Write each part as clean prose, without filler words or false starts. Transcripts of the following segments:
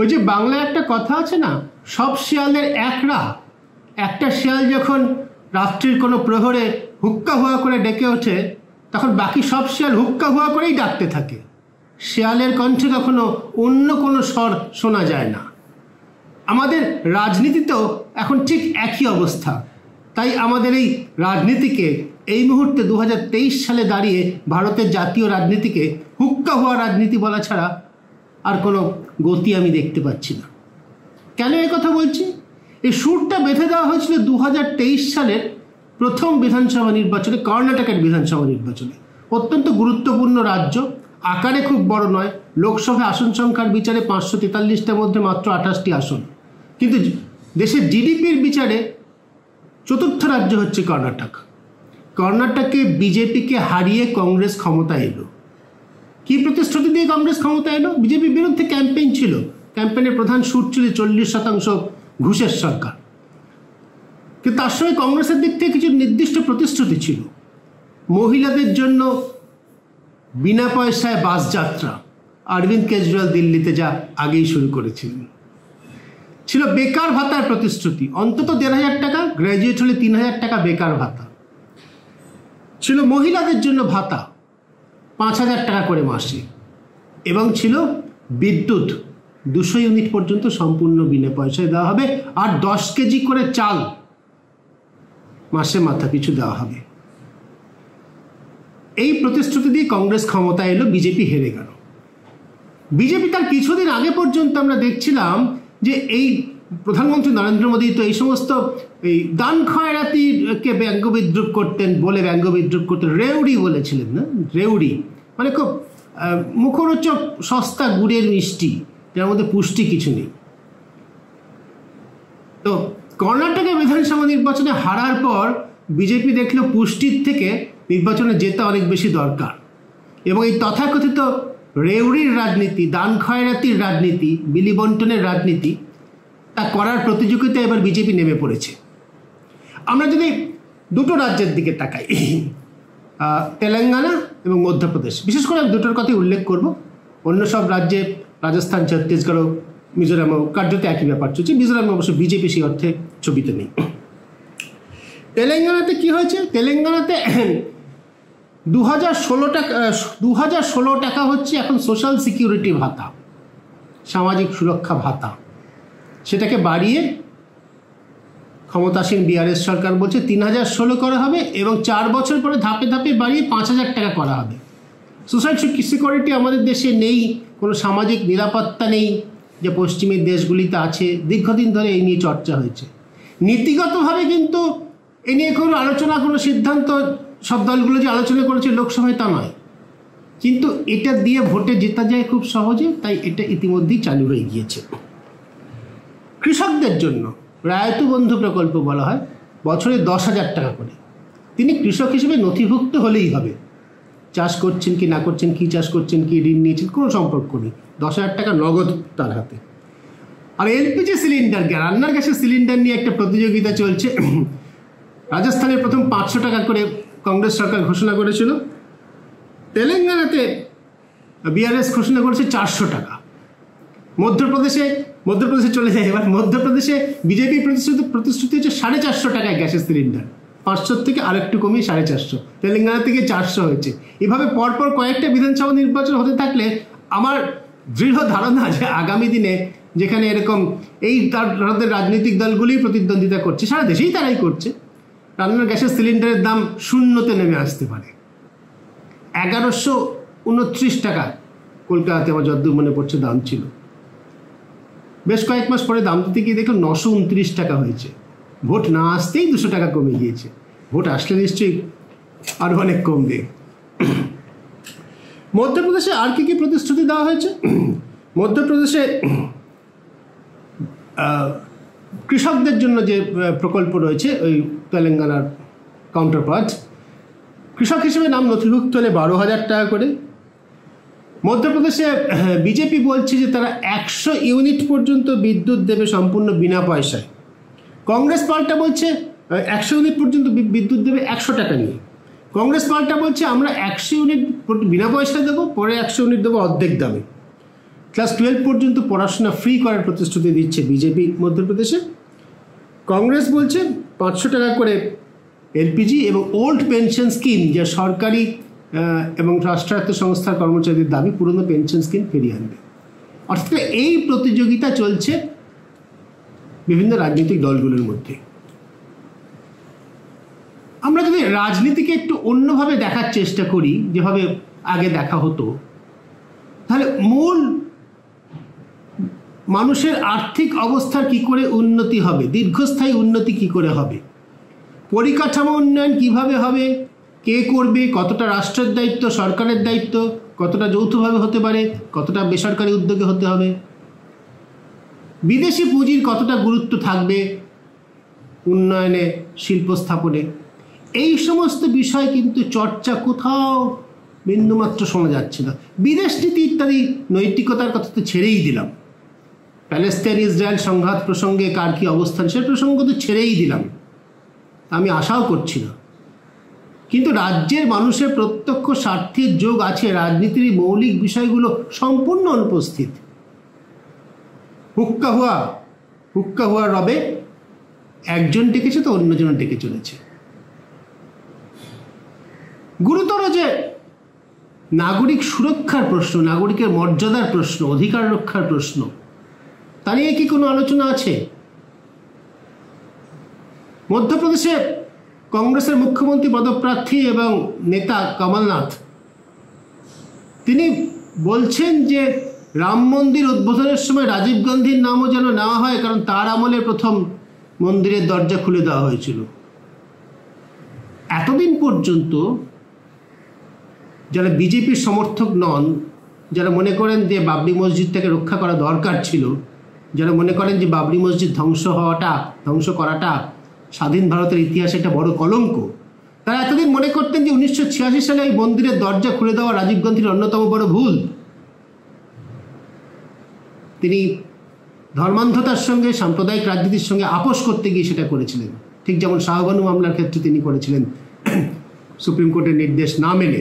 ওই যে বাংলায় একটা কথা আছে না, সব শিয়ালের এক রাহ। একটা শিয়াল যখন রাত্রির কোনো প্রহরে হুক্কা হুয়া করে ডেকে ওঠে, তখন বাকি সব শিয়াল হুক্কা হুয়া করেই ডাকতে থাকে। শিয়ালের কণ্ঠে কখনো অন্য কোনো স্বর শোনা যায় না। আমাদের রাজনীতিতেও এখন ঠিক একই অবস্থা। তাই আমাদের এই রাজনীতিকে এই মুহূর্তে 2023 সালে দাঁড়িয়ে ভারতের জাতীয় রাজনীতিকে হুক্কা হওয়া রাজনীতি বলা ছাড়া আর কোনো গতি আমি দেখতে পাচ্ছি না। কেন এই কথা বলছি? এই সুরটা বেঁধে দেওয়া হয়েছিল 2023 সালের প্রথম বিধানসভা নির্বাচনে, কর্ণাটকের বিধানসভা নির্বাচনে। অত্যন্ত গুরুত্বপূর্ণ রাজ্য, আকারে খুব বড় নয়, লোকসভা আসন সংখ্যার বিচারে 543টার মধ্যে মাত্র 28টি আসন, কিন্তু দেশের জিডিপির বিচারে চতুর্থ রাজ্য হচ্ছে কর্ণাটক। কর্ণাটকে বিজেপিকে হারিয়ে কংগ্রেস ক্ষমতা এলো। কি প্রতিশ্রুতি দিয়ে কংগ্রেস ক্ষমতা এলো? বিজেপির বিরুদ্ধে ক্যাম্পেইন ছিল, ক্যাম্পেইনের প্রধান সুর ছিল 40% ঘুষের সরকার। কিন্তু তার সঙ্গে কংগ্রেসের দিক থেকে কিছু নির্দিষ্ট প্রতিশ্রুতি ছিল। মহিলাদের জন্য বিনা পয়সায় বাস যাত্রা, অরবিন্দ কেজরিওয়াল দিল্লিতে যা আগেই শুরু করেছিলেন। ছিল বেকার ভাতার প্রতিশ্রুতি, অন্তত 1,500 টাকা, গ্র্যাজুয়েট হলে 3,000 টাকা বেকার ভাতা। ছিল মহিলাদের জন্য ভাতা 5,000 টাকা করে মাসে, এবং ছিল বিদ্যুৎ 200 ইউনিট পর্যন্ত সম্পূর্ণ বিনা পয়সায় দেওয়া হবে, আর 10 কেজি করে চাল মাসে মাথা পিছু দেওয়া হবে। এই প্রতিশ্রুতি দিয়ে কংগ্রেস ক্ষমতা এলো, বিজেপি হেরে গেল। বিজেপি তার কিছুদিন আগে পর্যন্ত আমরা দেখছিলাম যে এই প্রধানমন্ত্রী নরেন্দ্র মোদী তো এই সমস্ত এই দান খয়রাতিকে ব্যঙ্গ বিদ্রুপ করতেন, বলে ব্যঙ্গ বিদ্রুপ করতেন, রেউড়ি বলেছিলেন না, রেউড়ি মানে খুব মুখরোচক সস্তা গুড়ের মিষ্টি, যার মধ্যে পুষ্টি কিছু নেই। তো কর্ণাটকের বিধানসভা নির্বাচনে হারার পর বিজেপি দেখলো পুষ্টির থেকে নির্বাচনে জেতা অনেক বেশি দরকার, এবং এই তথাকথিত রেউড়ির রাজনীতি, দান খয়রাতির রাজনীতি, বিলি বন্টনের রাজনীতি, তা করার প্রতিযোগিতায় এবার বিজেপি নেমে পড়েছে। আমরা যদি দুটো রাজ্যের দিকে তাকাই, তেলেঙ্গানা এবং মধ্যপ্রদেশ, বিশেষ করে আমি দুটোর কথাই উল্লেখ করব। অন্য সব রাজ্যে রাজস্থান, ছত্তিশগড়, মিজোরামও কার্যত একই ব্যাপার চলছে। মিজোরামে অবশ্য বিজেপি সেই অর্থে ছবিতে নেই। তেলেঙ্গানাতে কি হয়েছে? তেলেঙ্গানাতে 2016 টাকা হচ্ছে এখন সোশ্যাল সিকিউরিটি ভাতা, সামাজিক সুরক্ষা ভাতা। সেটাকে বাড়িয়ে ক্ষমতাসীন বিআরএস সরকার বলছে 3,016 করা হবে, এবং 4 বছর পরে ধাপে ধাপে বাড়িয়ে 5,000 টাকা করা হবে। সোশ্যাল সিকিউরিটি আমাদের দেশে নেই, কোনো সামাজিক নিরাপত্তা নেই, যে পশ্চিমের দেশগুলিতে আছে। দীর্ঘদিন ধরে এই নিয়ে চর্চা হয়েছে। নীতিগতভাবে কিন্তু এ নিয়ে কোনো আলোচনা, কোনো সিদ্ধান্ত সব দলগুলো যে আলোচনা করেছে লোকসভায় তা নয়, কিন্তু এটা দিয়ে ভোটে জেতা যায় খুব সহজে, তাই এটা ইতিমধ্যেই চালু হয়ে গিয়েছে। কৃষকদের জন্য রায়তু বন্ধু প্রকল্প বলা হয়, বছরে 10,000 টাকা করে। তিনি কৃষক হিসেবে নথিভুক্ত হলেই হবে, চাষ করছেন কি না করছেন, কি চাষ করছেন, কি ঋণ নিয়েছেন, কোনো সম্পর্ক নেই, 10,000 টাকা নগদ তার হাতে। আর এলপিজি সিলিন্ডার, রান্নার গ্যাসের সিলিন্ডার নিয়ে একটা প্রতিযোগিতা চলছে। রাজস্থানের প্রথম 500 টাকা করে কংগ্রেস সরকার ঘোষণা করেছিল, তেলেঙ্গানাতে বিআরএস ঘোষণা করেছে 400 টাকা। মধ্যপ্রদেশে চলে যায়। এবার মধ্যপ্রদেশে বিজেপি প্রতিশ্রুতি হচ্ছে 450 টাকায় গ্যাসের সিলিন্ডার, 500 থেকে আরেকটু কমিয়ে 450, তেলেঙ্গানা থেকে 400 হয়েছে। এভাবে পরপর কয়েকটা বিধানসভা নির্বাচন হতে থাকলে আমার দৃঢ় ধারণা যে আগামী দিনে যেখানে এরকম এই ভারতের রাজনৈতিক দলগুলি প্রতিদ্বন্দ্বিতা করছে, সারা দেশেই তারাই করছে, রান্নার গ্যাসের সিলিন্ডারের দাম 0-তে নেমে আসতে পারে। 1129 টাকা কলকাতাতে আমার যতদূর মনে পড়ছে দাম ছিল। বেশ কয়েক মাস পরে দাম দিতে গিয়ে দেখলাম 929 টাকা হয়েছে। ভোট না আসতেই 200 টাকা কমে গিয়েছে। ভোট আসলে নিশ্চয়ই আরও অনেক কমবে। মধ্যপ্রদেশে আর কি কি প্রতিশ্রুতি দেওয়া হয়েছে? মধ্যপ্রদেশে কৃষকদের জন্য যে প্রকল্প রয়েছে, ওই তেলেঙ্গানার কাউন্টার পার্ট, কৃষক হিসেবে নাম নথিভুক্ত হলে 12,000 টাকা করে। মধ্যপ্রদেশে বিজেপি বলছে যে তারা 100 ইউনিট পর্যন্ত বিদ্যুৎ দেবে সম্পূর্ণ বিনা পয়সায়। কংগ্রেস পাল্টা বলছে 100 ইউনিট পর্যন্ত বিদ্যুৎ দেবে 100 টাকা নিয়ে। কংগ্রেস পাল্টা বলছে আমরা 100 ইউনিট বিনা পয়সায় দেবো, পরে 100 ইউনিট দেবো অর্ধেক দামে। ক্লাস 12 পর্যন্ত পড়াশোনা ফ্রি করার প্রতিশ্রুতি দিচ্ছে বিজেপি মধ্যপ্রদেশে। কংগ্রেস বলছে 500 টাকা করে এলপিজি এবং ওল্ড পেনশন স্কিম, যা সরকারি এবং রাষ্ট্রায়ত্ত সংস্থার কর্মচারীদের দাবি, পুরনো পেনশন স্কিম ফিরিয়ে আনবে। অর্থাৎ এই প্রতিযোগিতা চলছে বিভিন্ন রাজনৈতিক দলগুলোর মধ্যে। আমরা যদি রাজনীতিকে একটু অন্যভাবে দেখার চেষ্টা করি, যেভাবে আগে দেখা হতো, তাহলে মূল মানুষের আর্থিক অবস্থার কি করে উন্নতি হবে, দীর্ঘস্থায়ী উন্নতি কি করে হবে, পরিকাঠামো উন্নয়ন কিভাবে হবে, কে করবে, কতটা রাষ্ট্রের দায়িত্ব, সরকারের দায়িত্ব, কতটা যৌথভাবে হতে পারে, কতটা বেসরকারি উদ্যোগে হতে হবে, বিদেশি পুঁজির কতটা গুরুত্ব থাকবে উন্নয়নে, শিল্প স্থাপনে, এই সমস্ত বিষয় কিন্তু চর্চা কোথাও বিন্দুমাত্র শোনা যাচ্ছে না। বিদেশ নীতি ইত্যাদি নৈতিকতার কথা তো ছেড়েই দিলাম, প্যালেস্টাইন ইসরায়েল সংঘাত প্রসঙ্গে কার কি অবস্থান সে প্রসঙ্গ তো ছেড়েই দিলাম, আমি আশাও করছি না। কিন্তু রাজ্যের মানুষের প্রত্যক্ষ স্বার্থের যোগ আছে, রাজনীতির মৌলিক বিষয়গুলো সম্পূর্ণ অনুপস্থিত। হুক্কা হুয়া রবে একজন ডেকেছে তো অন্যজন ডেকে চলেছে। গুরুতর যে নাগরিক সুরক্ষার প্রশ্ন, নাগরিকের মর্যাদার প্রশ্ন, অধিকার রক্ষার প্রশ্ন, তা নিয়ে কি কোনো আলোচনা আছে? মধ্যপ্রদেশে কংগ্রেসের মুখ্যমন্ত্রী পদপ্রার্থী এবং নেতা কমলনাথ, তিনি বলছেন যে রাম মন্দির উদ্বোধনের সময় রাজীব গান্ধীর নামও যেন নেওয়া হয়, কারণ তার আমলে প্রথম মন্দিরের দরজা খুলে দেওয়া হয়েছিল। এতদিন পর্যন্ত যারা বিজেপির সমর্থক নন, যারা মনে করেন যে বাবরি মসজিদটাকে রক্ষা করা দরকার ছিল, যারা মনে করেন যে বাবরি মসজিদ ধ্বংস করাটা স্বাধীন ভারতের ইতিহাসে একটা বড় কলঙ্ক, তারা এতদিন মনে করতেন যে 1986 সালে এই মন্দিরের দরজা খুলে দেওয়া রাজীব গান্ধীর অন্যতম বড় ভুল। তিনি ধর্মান্ধতার সঙ্গে, সাম্প্রদায়িক রাজনীতির সঙ্গে আপোষ করতে গিয়ে সেটা করেছিলেন, ঠিক যেমন শাহবানু মামলার ক্ষেত্রে তিনি করেছিলেন সুপ্রিম কোর্টের নির্দেশ না মেনে।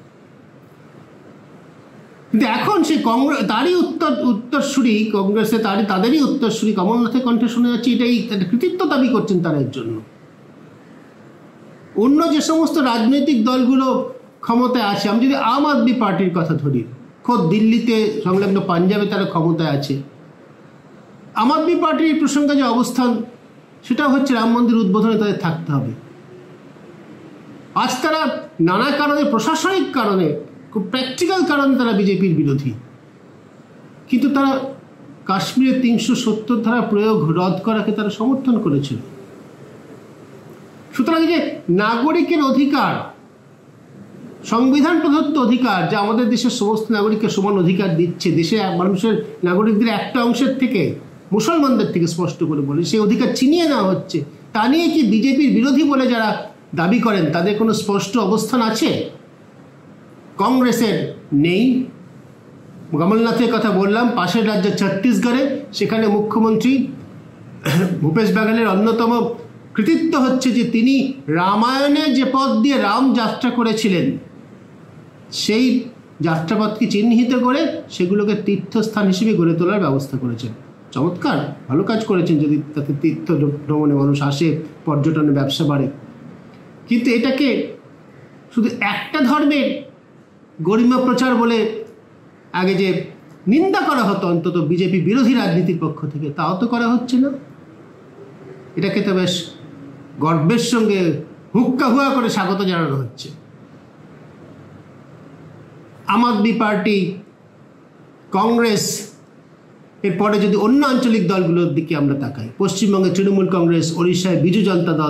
কিন্তু এখন সেই তারই উত্তরসূরি কংগ্রেসে, তাদেরই উত্তরসূরি কমলনাথের কণ্ঠে শোনা যাচ্ছে এটাই কৃতিত্ব দাবি করছেন তারা এর জন্য। অন্য যে সমস্ত রাজনৈতিক দলগুলো ক্ষমতায় আছে, আমি যদি আম আদমি পার্টির কথা ধরি, খোদ দিল্লিতে সংলগ্ন পাঞ্জাবে তারা ক্ষমতায় আছে, আম আদমি পার্টির এই প্রসঙ্গে যে অবস্থান, সেটা হচ্ছে রাম মন্দির উদ্বোধনে তাদের থাকতে হবে। আজ তারা নানা কারণে, প্রশাসনিক কারণে, খুব প্র্যাকটিক্যাল কারণে তারা বিজেপির বিরোধী, কিন্তু তারা কাশ্মীরে 370 ধারা প্রয়োগ রদ করাকে তারা সমর্থন করেছিল। সুতরাং যে নাগরিকের অধিকার, সংবিধান প্রদত্ত অধিকার, যা আমাদের দেশের সমস্ত নাগরিককে সমান অধিকার দিচ্ছে, দেশে মানুষের নাগরিকদের একটা অংশের থেকে, মুসলমানদের থেকে স্পষ্ট করে বলে, সেই অধিকার ছিনিয়ে নেওয়া হচ্ছে, তা নিয়ে কি বিজেপির বিরোধী বলে যারা দাবি করেন তাদের কোনো স্পষ্ট অবস্থান আছে? কংগ্রেসের নেই। কমলনাথের কথা বললাম, পাশের রাজ্য ছত্তিশগড়ে, সেখানে মুখ্যমন্ত্রী ভূপেশ বাঘেলের অন্যতম কৃতিত্ব হচ্ছে যে তিনি রামায়ণে যে পথ দিয়ে রাম যাত্রা করেছিলেন, সেই যাত্রাপথকে চিহ্নিত করে সেগুলোকে তীর্থস্থান হিসেবে গড়ে তোলার ব্যবস্থা করেছেন। চমৎকার, ভালো কাজ করেছেন, যদি তাতে তীর্থ ভ্রমণে মানুষ আসে, পর্যটনে ব্যবসা বাড়ে। কিন্তু এটাকে শুধু একটা ধর্মের গরিমা প্রচার বলে আগে যে নিন্দা করা হতো অন্তত বিজেপি বিরোধী রাজনীতির পক্ষ থেকে, তাও তো করা হচ্ছে না। এটাকে তো বেশ গর্বের সঙ্গে হুক্কা হুয়া করে স্বাগত জানানো হচ্ছে। আম আদমি পার্টি, কংগ্রেস, এরপরে যদি অন্য আঞ্চলিক দলগুলোর দিকে আমরা তাকাই, পশ্চিমবঙ্গে তৃণমূল কংগ্রেস, ওড়িশায় বিজু জনতা দল,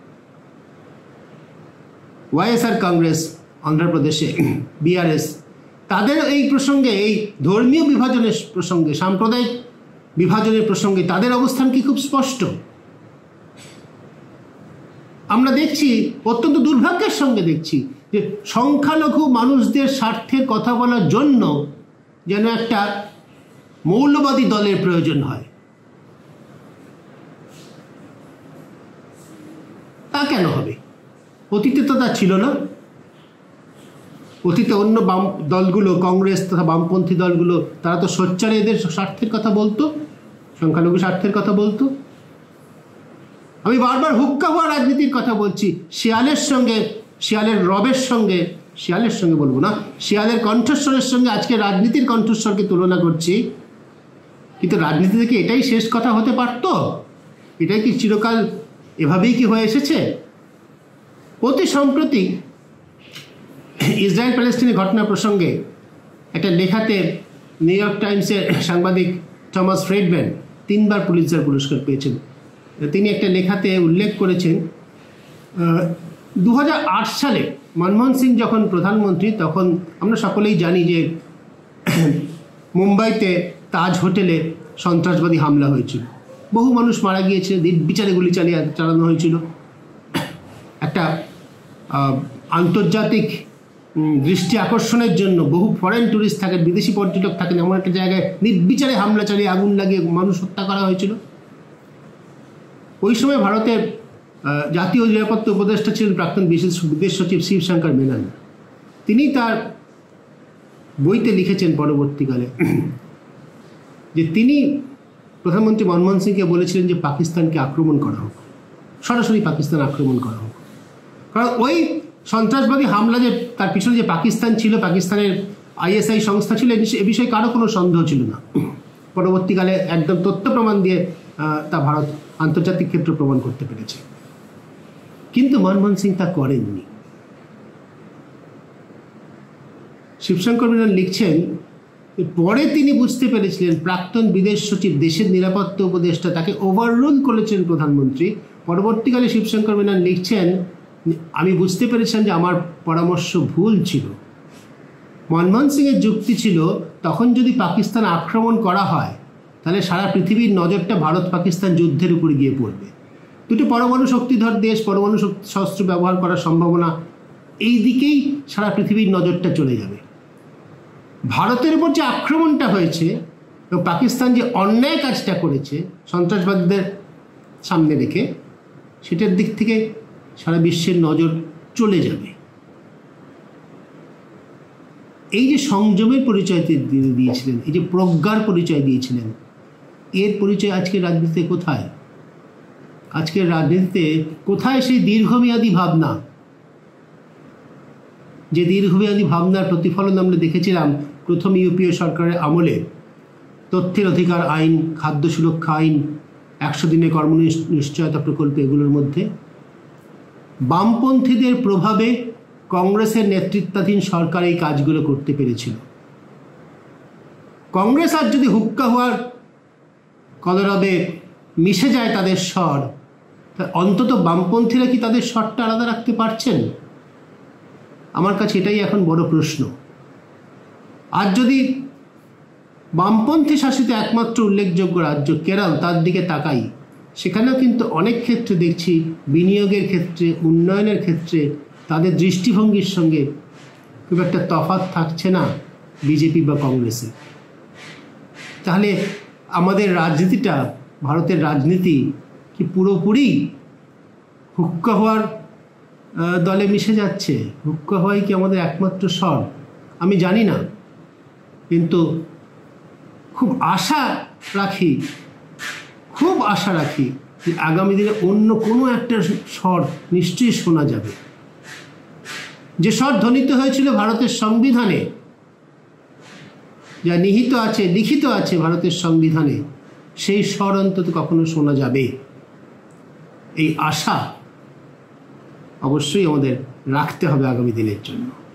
ওয়াইএসআর কংগ্রেস, অন্ধ্রপ্রদেশে বিআরএস, তাদের এই প্রসঙ্গে, এই ধর্মীয় বিভাজনের প্রসঙ্গে, সাম্প্রদায়িক বিভাজনের প্রসঙ্গে তাদের অবস্থান কি খুব স্পষ্ট? আমরা দেখছি, অত্যন্ত দুর্ভাগ্যের সঙ্গে দেখছি, যে সংখ্যালঘু মানুষদের স্বার্থের কথা বলার জন্য যেন একটা মৌলবাদী দলের প্রয়োজন হয়। তা কেন হবে? অতীতে তো তা ছিল না। অতীতে অন্য বাম দলগুলো, কংগ্রেস তথা বামপন্থী দলগুলো, তারা তো সোচ্চারে এদের স্বার্থের কথা বলতো, সংখ্যালঘু স্বার্থের কথা বলতো। আমি বারবার হুক্কা হওয়া রাজনীতির কথা বলছি। শিয়ালের সঙ্গে, শিয়ালের রবের সঙ্গে, শিয়ালের সঙ্গে বলবো না, শিয়ালের কণ্ঠস্বরের সঙ্গে আজকে রাজনীতির কণ্ঠস্বরকে তুলনা করছি। কিন্তু রাজনীতি থেকে এটাই শেষ কথা হতে পারত? এটাই কি চিরকাল এভাবেই কি হয়ে এসেছে? অতি সম্প্রতি ইসরায়েল প্যালেস্টিনের ঘটনা প্রসঙ্গে একটা লেখাতে নিউ ইয়র্ক টাইমসের সাংবাদিক টমাস ফ্রেডম্যান 3 বার পুলিৎজার পুরস্কার পেয়েছেন। তিনি একটা লেখাতে উল্লেখ করেছেন 2008 সালে মনমোহন সিং যখন প্রধানমন্ত্রী, তখন আমরা সকলেই জানি যে মুম্বাইতে তাজ হোটেলে সন্ত্রাসবাদী হামলা হয়েছিল, বহু মানুষ মারা গিয়েছে, বিচারে গুলি চালানো হয়েছিল। একটা আন্তর্জাতিক দৃষ্টি আকর্ষণের জন্য বহু ফরেন ট্যুরিস্ট থাকেন, বিদেশি পর্যটক থাকেন, এমন একটা জায়গায় নির্বিচারে হামলা চালিয়ে আগুন লাগিয়ে মানুষ হত্যা করা হয়েছিল। ওই সময় ভারতের জাতীয় নিরাপত্তা উপদেষ্টা ছিলেন প্রাক্তন বিদেশ সচিব শিবশঙ্কর মেনন। তিনি তার বইতে লিখেছেন পরবর্তীকালে যে তিনি প্রধানমন্ত্রী মনমোহন সিংকে বলেছিলেন যে পাকিস্তানকে আক্রমণ করা হোক, সরাসরি পাকিস্তান আক্রমণ করা হোক। কারণ ওই সন্ত্রাসবাদী হামলা যে তার পিছনে যে পাকিস্তান ছিল, পাকিস্তানের ISI সংস্থা ছিল, এ বিষয়ে কারো কোনো সন্দেহ ছিল না। পরবর্তীকালে একদম তথ্য প্রমাণ দিয়ে তা ভারত আন্তর্জাতিক ক্ষেত্রে প্রমাণ করতে পেরেছে। কিন্তু মনমোহন সিং তা করেননি। শিবশঙ্কর মেনন লিখছেন পরে তিনি বুঝতে পেরেছিলেন, প্রাক্তন বিদেশ সচিব, দেশের নিরাপত্তা উপদেষ্টা, তাকে ওভাররুল করেছেন প্রধানমন্ত্রী। পরবর্তীকালে শিবশঙ্কর মেনন লিখছেন, আমি বুঝতে পেরেছিলাম যে আমার পরামর্শ ভুল ছিল। মনমোহন সিংয়ের যুক্তি ছিল, তখন যদি পাকিস্তান আক্রমণ করা হয় তাহলে সারা পৃথিবীর নজরটা ভারত পাকিস্তান যুদ্ধের উপরে গিয়ে পড়বে। দুটো পরমাণু শক্তিধর দেশ, পরমাণু শস্ত্র ব্যবহার করার সম্ভাবনা, এই দিকেই সারা পৃথিবীর নজরটা চলে যাবে। ভারতের উপর যে আক্রমণটা হয়েছে এবং পাকিস্তান যে অন্যায় কাজটা করেছে সন্ত্রাসবাদীদের সামনে রেখে, সেটার দিক থেকে সারা বিশ্বের নজর চলে যাবে। এই যে সংযমের পরিচয় দিয়েছিলেন, এই যে প্রজ্ঞার পরিচয় দিয়েছিলেন, এর পরিচয় আজকের রাজনীতিতে কোথায়? আজকের রাজনীতিতে কোথায় সেই দীর্ঘমেয়াদী ভাবনা? যে দীর্ঘমেয়াদী ভাবনার প্রতিফলন আমরা দেখেছিলাম প্রথম ইউপিএ সরকারের আমলে। তথ্যের অধিকার আইন, খাদ্য সুরক্ষা আইন, 100 দিনের কর্মনিশ্চয়তা প্রকল্প, এগুলোর মধ্যে বামপন্থীদের প্রভাবে কংগ্রেসের নেতৃত্বাধীন সরকার এই কাজগুলো করতে পেরেছিল। কংগ্রেস আর যদি হুক্কা হওয়ার কলরবে মিশে যায় তাদের স্বর, অন্তত বামপন্থীরা কি তাদের স্বরটা আলাদা রাখতে পারছেন? আমার কাছে এটাই এখন বড় প্রশ্ন। আর যদি বামপন্থী শাসিত একমাত্র উল্লেখযোগ্য রাজ্য কেরল, তার দিকে তাকাই, সেখানেও কিন্তু অনেক ক্ষেত্রে দেখছি বিনিয়োগের ক্ষেত্রে, উন্নয়নের ক্ষেত্রে তাদের দৃষ্টিভঙ্গির সঙ্গে খুব একটা তফাৎ থাকছে না বিজেপি বা কংগ্রেসে। তাহলে আমাদের রাজনীতিটা, ভারতের রাজনীতি কি পুরোপুরি হুক্কা হওয়ার দলে মিশে যাচ্ছে? হুক্কা হওয়াই কি আমাদের একমাত্র স্বর? আমি জানি না, কিন্তু খুব আশা রাখি যে আগামী দিনে অন্য কোনো একটা স্বর নিশ্চয়ই শোনা যাবে। যে স্বর ধ্বনিত হয়েছিল ভারতের সংবিধানে, যা নিহিত আছে, লিখিত আছে ভারতের সংবিধানে, সেই স্বর অন্তত কখনো শোনা যাবে। এই আশা অবশ্যই আমাদের রাখতে হবে আগামী দিনের জন্য।